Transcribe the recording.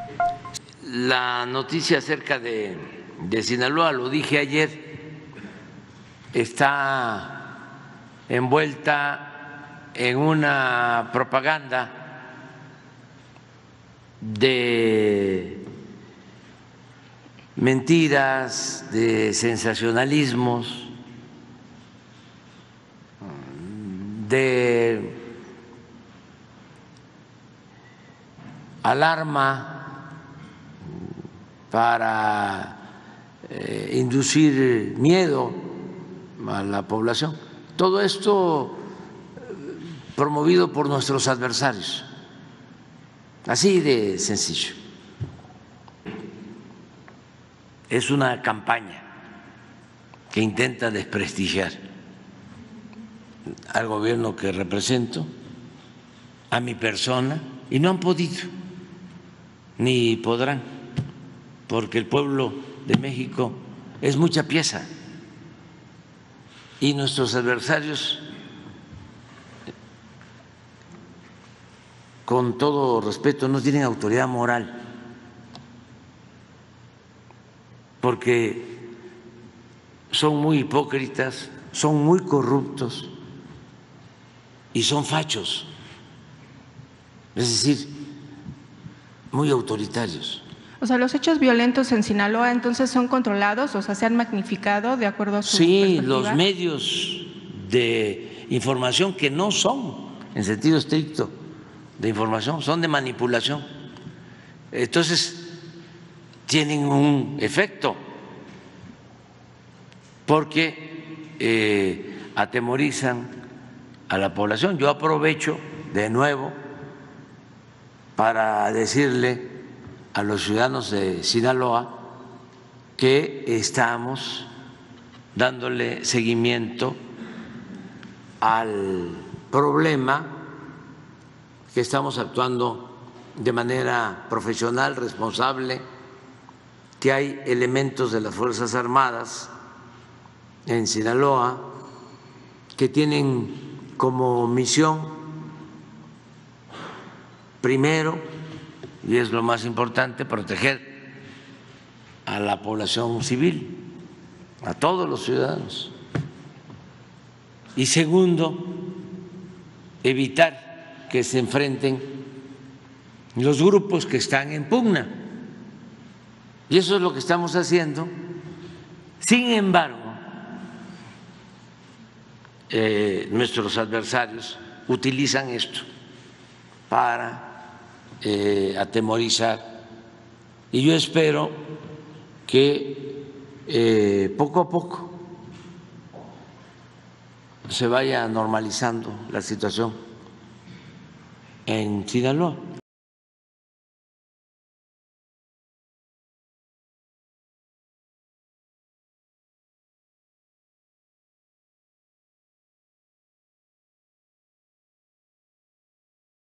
La noticia acerca de Sinaloa, lo dije ayer, está envuelta en una propaganda de mentiras, de sensacionalismos, de alarma para inducir miedo a la población. Todo esto promovido por nuestros adversarios, así de sencillo. Es una campaña que intenta desprestigiar al gobierno que represento, a mi persona, y no han podido, ni podrán, porque el pueblo de México es mucha pieza y nuestros adversarios, con todo respeto, no tienen autoridad moral, porque son muy hipócritas, son muy corruptos y son fachos, es decir, muy autoritarios. O sea, los hechos violentos en Sinaloa entonces son controlados, o sea, se han magnificado de acuerdo a su Sí, perspectiva. los medios de información que no son en sentido estricto de información, son de manipulación. Entonces, tienen un efecto porque atemorizan a la población. Yo aprovecho de nuevo para decirle a los ciudadanos de Sinaloa que estamos dándole seguimiento al problema, que estamos actuando de manera profesional, responsable, que hay elementos de las Fuerzas Armadas en Sinaloa que tienen como misión, primero, y es lo más importante, proteger a la población civil, a todos los ciudadanos. Y segundo, evitar que se enfrenten los grupos que están en pugna. Y eso es lo que estamos haciendo. Sin embargo, nuestros adversarios utilizan esto para atemorizar, y yo espero que poco a poco se vaya normalizando la situación en Sinaloa.